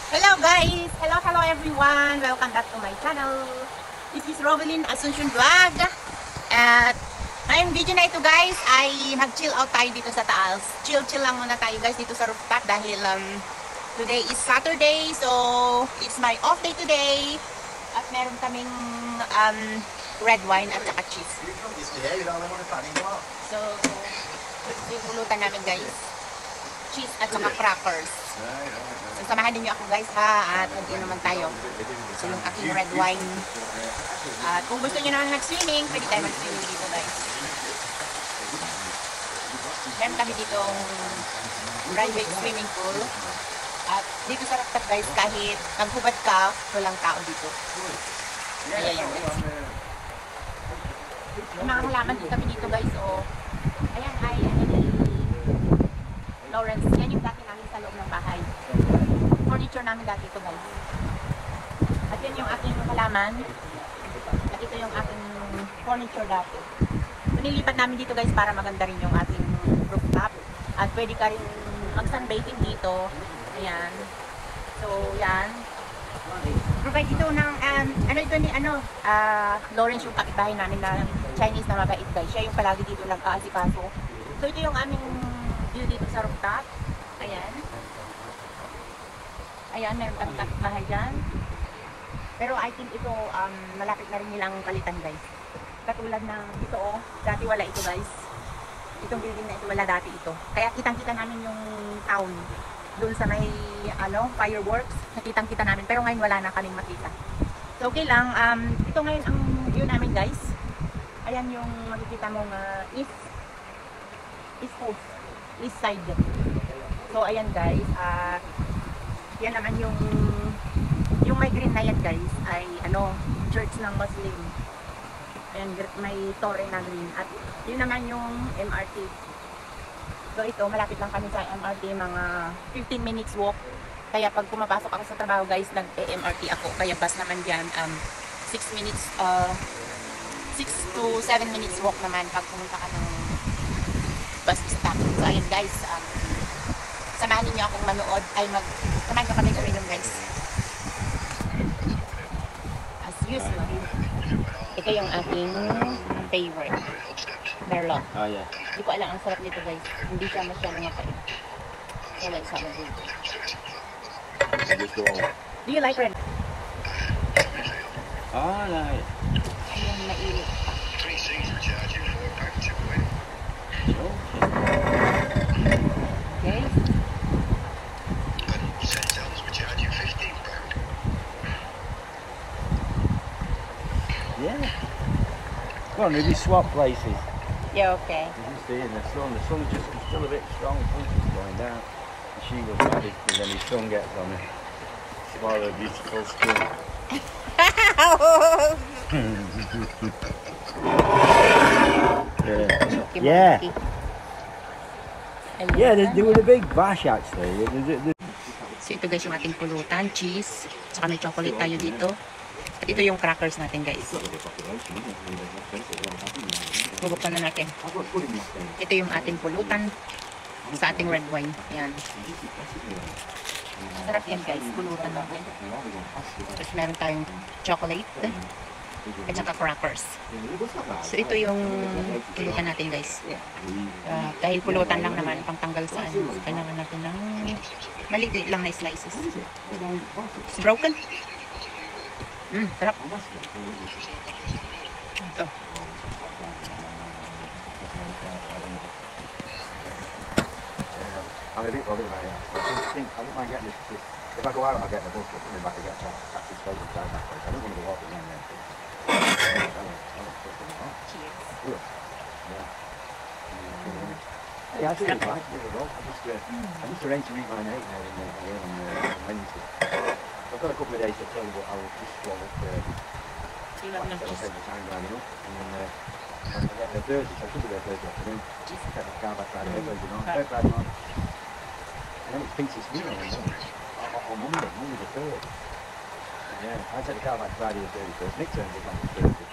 Hello guys! Hello everyone! Welcome back to my channel. This is Rovelyn Asuncion Vlog. At ngayong video na ito guys ay mag-chill out tayo dito sa taas. Chill lang muna tayo guys dito sa rooftop dahil today is Saturday. So it's my off day today. At meron kaming red wine at saka cheese. So yung pulutan namin guys. Cheese at saka crackers. So, samahan din niyo ako guys ha, at mag-inuman tayo. So yung aking red wine. At kung gusto niyo naman mag-swimming, pwede tayo mag-swimming dito guys. Meron kami ditong private swimming pool. At dito sa rooftop guys, kahit maghubad ka, walang tao dito. Ayan guys. May mga halaman din kami dito guys. So, ayan ay Lawrence. Yan yung dati namin sa loob ng bahay. Furniture namin dati ito guys. At yan yung aking halaman. At ito yung aking furniture dati. So, nilipat namin dito guys para maganda rin yung ating rooftop. At pwede ka rin mag-sunbathing dito. Ayan. So, yan. Provide ito ng, Lawrence yung kapitbahay namin na Chinese na mabait guys. Siya yung palagi dito nag-aasikaso. So, ito yung aming view dito sa rooftop. Ayan. Ayan, meron kami kapitbahay dyan. Pero I think ito, malapit na rin nilang palitan guys. Katulad ng ito, dati wala ito guys. Itong building na ito, wala dati ito. Kaya kitang-kita namin yung town. Doon sa may, fireworks. Nakitang-kita namin. Pero ngayon wala na kaming makita. So okay lang. Ito ngayon ang view namin guys. Ayan yung makikita mong east coast. East side. So ayan guys. Yan naman yung may green na yan guys ay church ng Muslim. Ayan, may torre na green. At yun naman yung MRT. So ito, malapit lang kami sa MRT, mga 15 minutes walk. Kaya pag pumapasok ako sa trabaho guys, nag-MRT ako. Kaya bus naman dyan, 6 to 7 minutes walk naman pag pumunta ka ng bus stop. So ayan guys, samahan niyo akong manood, samahan niyo kami uminom guys. As usual, ito yung aking favorite. Merlot. Oh yeah. Hindi ko alam, ang sarap nito guys. Hindi siya masyadong makain. So let's have a drink. Do you like red? Oh, I like it. Ayun, mainit pa. Okay. Yeah. Well, maybe swap places. Yeah, okay. You can see in the sun's just still a bit strong, the sun's just going down. And she was mad because then his sun gets on her. Smile her beautiful skin. Yeah. Yeah, they were a big bash actually. So ito guys yung ating pulutan, cheese, saka may chocolate tayo dito. At ito yung crackers natin guys. Bubuksan na natin. Ito yung ating pulutan sa ating red wine. Ayan. Sarap yan guys, pulutan natin. Tapos meron tayong chocolate at saka crackers. So ito yung pulutan natin guys. Dahil pulutan lang naman, pangtanggal sa kailangan natin ng maliit lang na slices. It's broken. Sarap. Ito. I'm a bit bothered about it. I don't mind getting this. If I go out, I'll get the bus, but coming back, I get taxi straight inside that place. I don't want to go walking around there. Cheers. Yeah, I see it. I just arranged to meet my mate now on Wednesday. I've got a couple of days to tell you what I'll just go up there. Take the time round enough, and then I get there Thursday, so I should be there Thursday afternoon. Take the car back Friday, Thursday morning. And then it's Peter's meal on Monday the 3rd. Yeah, I take the car back Friday the 31st. Nick turns up on the Thursday.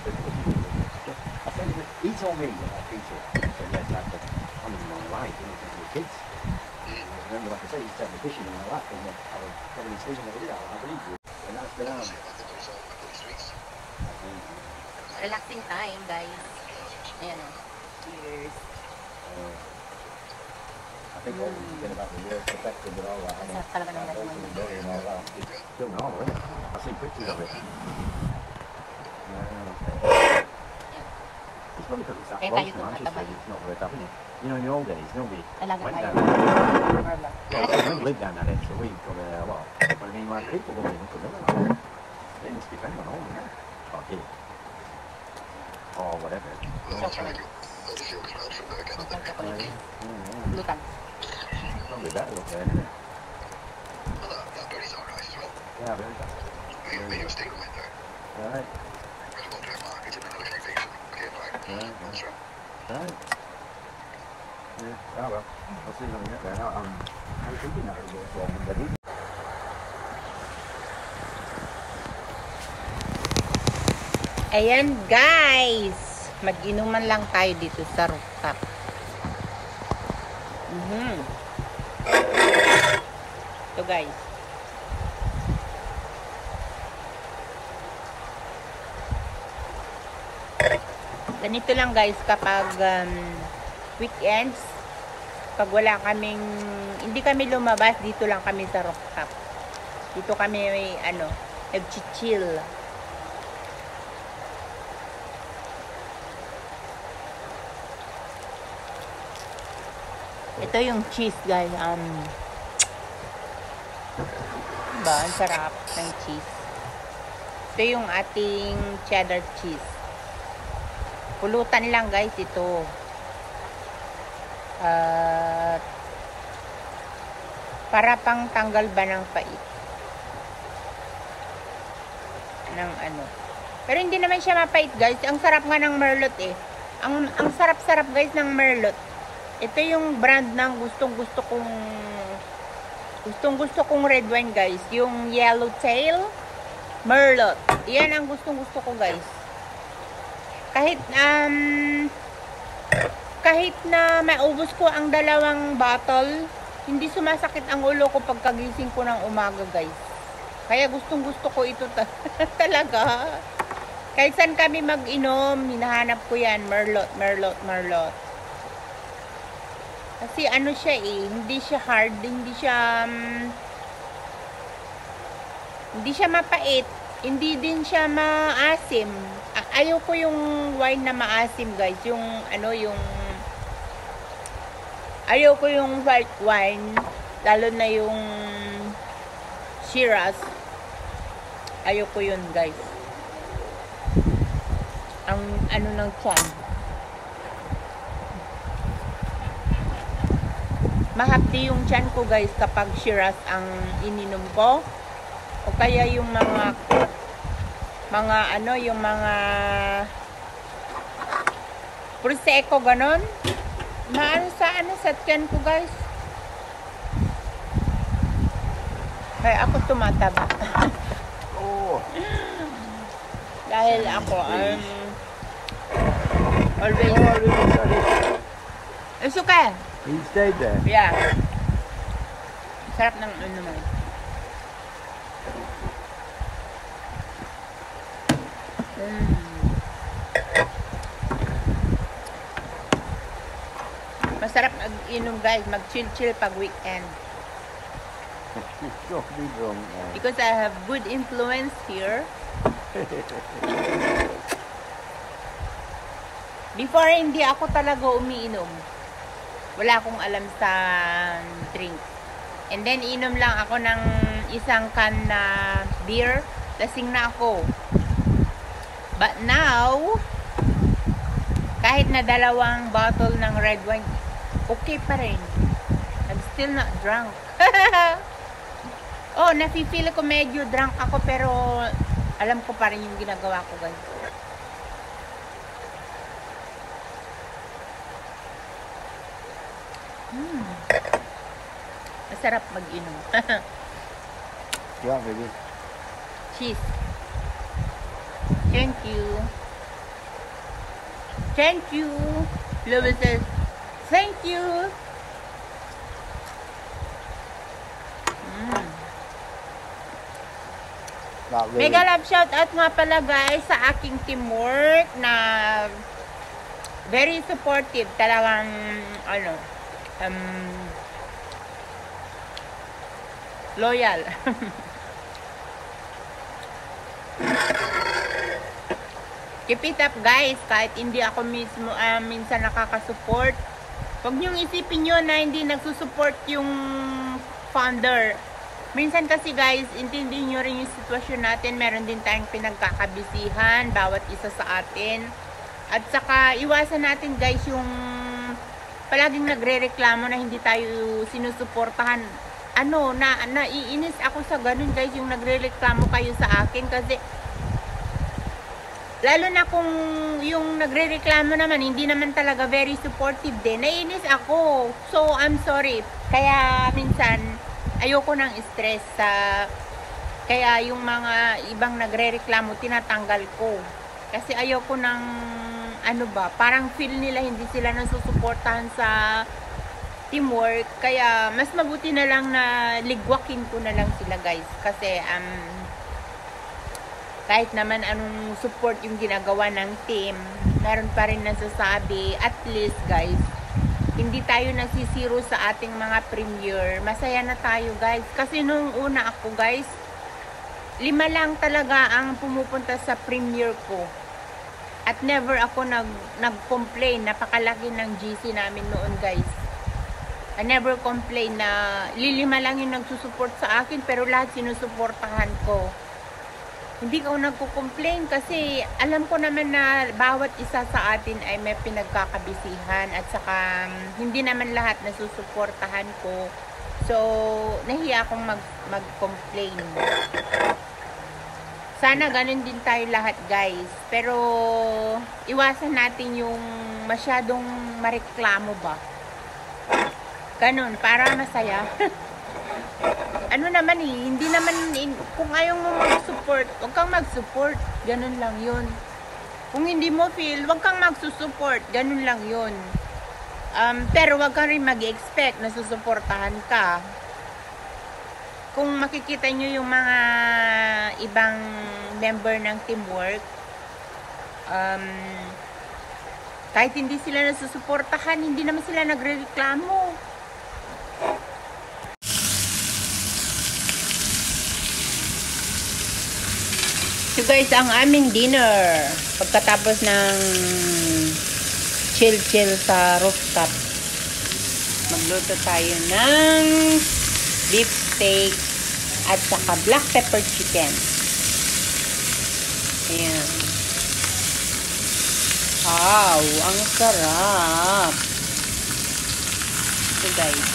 I said, he told me about Peter. I said, yes, I'm on the right, you know, for the kids. remember, like I say, he's taking fishing and all that, and I was probably speaking of it, I believe you. And that's been Relaxing time, guys. Ayan o. Cheers. I think what we've been about the years affected and all that. Sarap talaga ng gagawin mo. And all that. It's still normal, isn't it? I see pictures of it. It's probably because it's that close to Manchester, it's not worth having it. You know, in the old days, nobody Talaga went tayo. down there. Yeah, we lived down that end, so we got what? But I mean, like, people don't even come in. They must be paying on all of them. Or kid. Or whatever. Lutang. Probably better up there, isn't it? Yeah, very good. Right. Right. Yeah, oh well. I'll see when we get there. I was thinking that was wrong, but I didn't. Ayan, guys. Mag-inuman lang tayo dito sa rooftop. Ito, guys. Ganito lang, guys, kapag weekends, pag wala kaming, hindi kami lumabas, dito lang kami sa rooftop. Dito kami, nag-chill. Ito yung cheese, guys. Diba? Ang sarap ng cheese. Ito yung ating cheddar cheese. Pulutan lang, guys, ito. Para pang tanggal ba ng pait. Ng ano. Pero hindi naman siya mapait, guys. Ang sarap nga ng Merlot, eh. Ang sarap-sarap, guys, ng Merlot. Ito yung brand ng gustong-gusto kong red wine, guys. Yung Yellowtail Merlot. Yan ang gustong-gusto ko, guys. Kahit na maubos ko ang 2 bottle, hindi sumasakit ang ulo ko pagkagising ko ng umaga, guys. Kaya gustong-gusto ko ito talaga. Kahit saan kami mag-inom, hinahanap ko yan. Merlot, Merlot, Merlot. Kasi ano siya eh, hindi siya hard, hindi siya mapait, hindi din siya maasim. Ayaw ko yung wine na maasim, guys. Ayaw ko yung white wine, lalo na yung Shiraz. Ayaw ko yun, guys. Ang ano ng tiyan. Mahapdi yung tiyan ko, guys, kapag Shiraz ang ininom ko. O kaya yung mga Prosecco, ganon. Maano sa tiyan ko, guys. Kaya ako tumataba. Oh. Dahil ako, always. It's okay. He stayed there. Yeah. Sarap ng ano naman. Masarap mag-inom, guys. Mag-chill-chill pag weekend. Because I have good influence here. Before, hindi ako talaga umiinom. Wala akong alam sa drink. And then, inom lang ako ng 1 can na beer. Lasing na ako. But now, kahit na 2 bottle ng red wine, okay pa rin. I'm still not drunk. Oh, nafe-feel ko medyo drunk ako, pero alam ko pa rin yung ginagawa ko, guys. Masarap mag-inom. Yeah, baby. Cheese. Thank you. Thank you. Louis says, thank you. Not really. Mega love shout out nga pala guys sa aking teamwork na very supportive. Talagang ano, loyal. Keep it up guys, kahit hindi ako mismo minsan nakakasupport. Huwag niyong isipin nyo na hindi nagsusupport yung founder. Minsan kasi guys, intindihin nyo rin yung sitwasyon natin. Meron din tayong pinagkakabisihan, bawat isa sa atin. At saka iwasan natin guys yung palaging nagre-reklamo na hindi tayo sinusuportahan. Ano, naiinis ako sa ganun guys, yung nagre-reklamo kayo sa akin kasi lalo na kung yung nagre-reklamo naman, hindi naman talaga very supportive din. Naiinis ako. So, I'm sorry. Kaya minsan, ayoko ng stress sa... Kaya yung mga ibang nagre-reklamo, tinatanggal ko. Kasi ayoko ng... Ano ba? Parang feel nila hindi sila nasusuportahan sa teamwork. Kaya mas mabuti na lang na ligwakin ko na lang sila guys. Kasi... kahit naman anong support yung ginagawa ng team, meron pa rin nasasabi, at least guys, hindi tayo nasisiro sa ating mga premiere. Masaya na tayo guys. Kasi nung una ako guys, 5 lang talaga ang pumupunta sa premiere ko. At never ako nag-complain. Napakalaki ng GC namin noon guys. I never complain na 5 lang yung nagsusupport sa akin, pero lahat sinusuportahan ko. Hindi ko nagko-complain kasi alam ko naman na bawat isa sa atin ay may pinagkakabisihan at saka hindi naman lahat nasusuportahan ko. So, nahiya akong mag-complain. Sana ganun din tayo lahat guys. Pero, iwasan natin yung masyadong mareklamo ba. Ganun, para masaya. Ano naman hindi naman, kung ayaw mo mag-support, huwag kang mag-support, ganun lang yun. Kung hindi mo feel, huwag kang mag-support, ganun lang yun. Pero huwag kang rin mag-expect na susuportahan ka. Kung makikita nyo yung mga ibang member ng teamwork, kahit hindi sila nasusuportahan, hindi naman sila nagre-reklamo. So guys, ang aming dinner pagkatapos ng chill sa rooftop, magluto tayo ng beef steak at saka black pepper chicken. Ayan. Wow, ang sarap. So guys,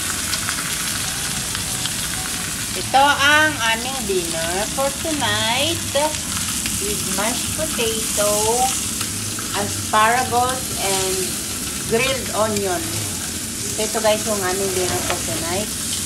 ito ang aming dinner for tonight with mashed potato, asparagus, and grilled onion. So ito guys yung aming dinner for tonight.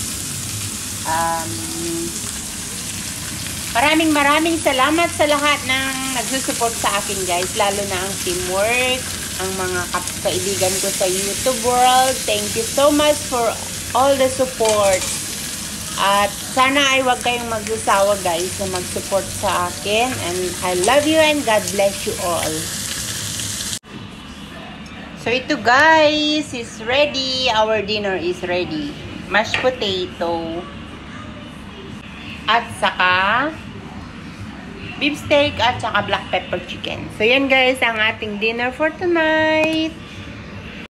Maraming salamat sa lahat ng nagsusupport sa akin guys, lalo na ang teamwork, ang mga kaibigan ko sa YouTube world. Thank you so much for all the support. At sana ay huwag kayong magsasawa guys na mag-support sa akin. And I love you and God bless you all. So ito guys is ready. Our dinner is ready. Mashed potato. At saka beef steak at saka black pepper chicken. So yan guys ang ating dinner for tonight.